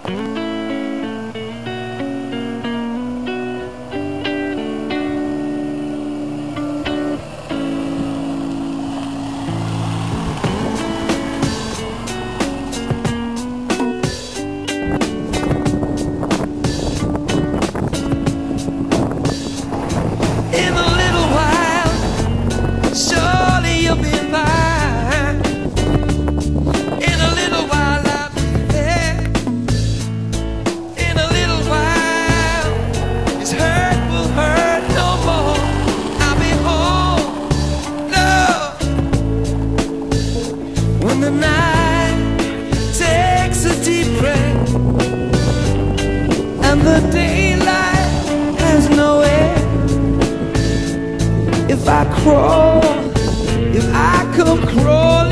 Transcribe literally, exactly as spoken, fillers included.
When the night takes a deep breath and the daylight has no end, if I crawl, if I come crawling